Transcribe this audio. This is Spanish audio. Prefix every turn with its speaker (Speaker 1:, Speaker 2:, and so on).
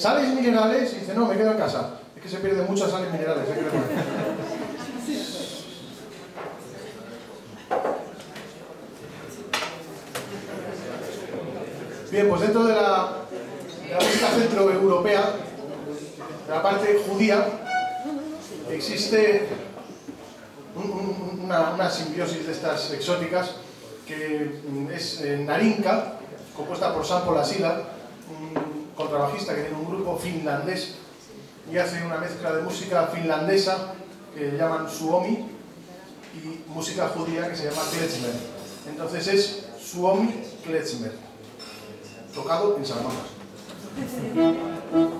Speaker 1: ¿sales minerales? Y dice, no, me quedo en casa. Es que se pierden muchas sales minerales. Bien, pues dentro de la música centroeuropea, de la parte judía, existe una simbiosis de estas exóticas que es Narinka, compuesta por Sampo Lasila, un contrabajista que tiene un grupo finlandés y hace una mezcla de música finlandesa que llaman Suomi y música judía que se llama klezmer. Entonces es Suomi klezmer, tocado en Salamanca.